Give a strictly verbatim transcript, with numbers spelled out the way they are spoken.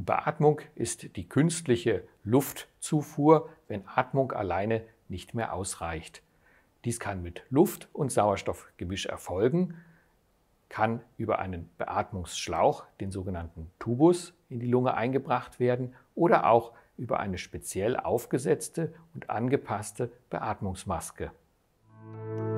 Beatmung ist die künstliche Luftzufuhr, wenn Atmung alleine nicht mehr ausreicht. Dies kann mit Luft- und Sauerstoffgemisch erfolgen, kann über einen Beatmungsschlauch, den sogenannten Tubus, in die Lunge eingebracht werden oder auch über eine speziell aufgesetzte und angepasste Beatmungsmaske.